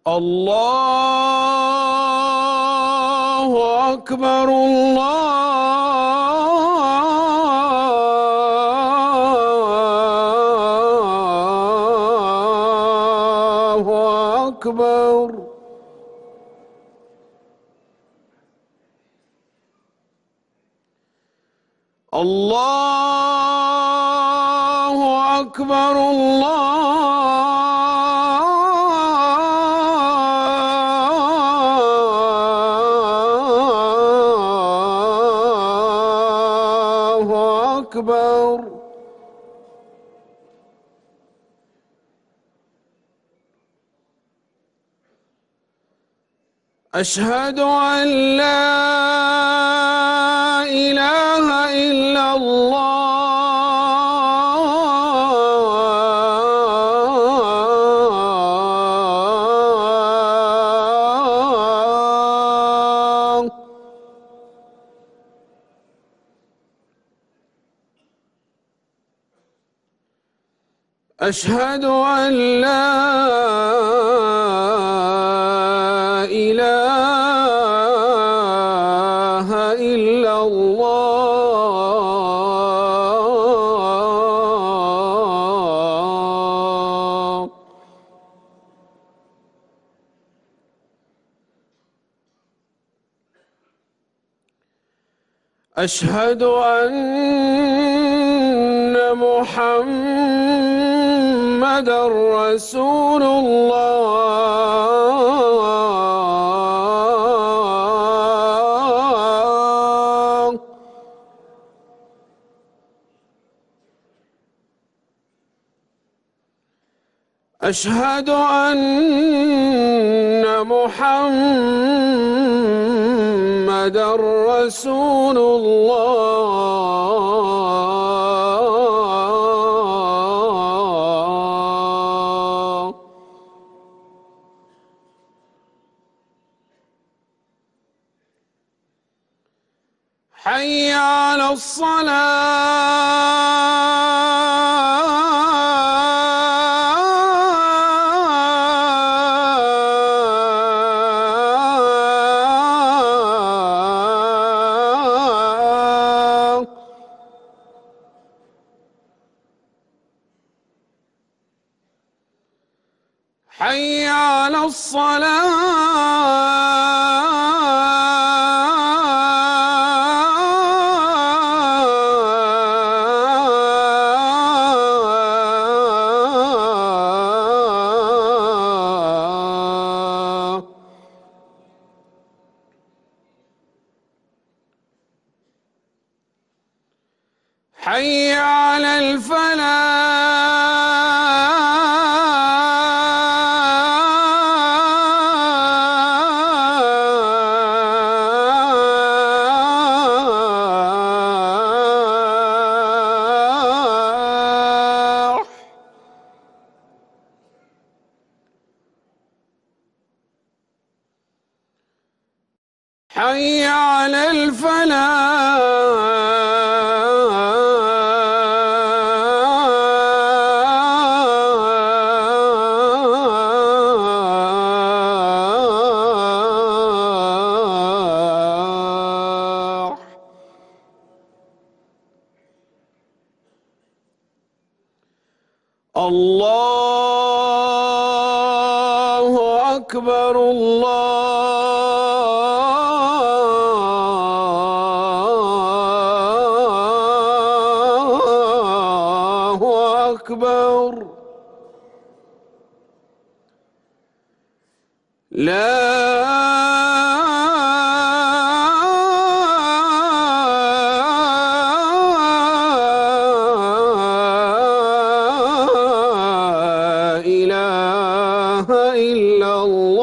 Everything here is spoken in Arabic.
الله أكبر الله أكبر. الله أكبر الله أكبر. أشهد أن لا إله إلا الله. أشهد أن لا إله إلا الله. أشهد أن محمدًا رسول الله. أشهد أن محمدًا رسول الله. حي على الصلاة. حي على الصلاة. حي على الفلاح. حي على الفلاح. الله أكبر الله أكبر. لا إله إلا الله.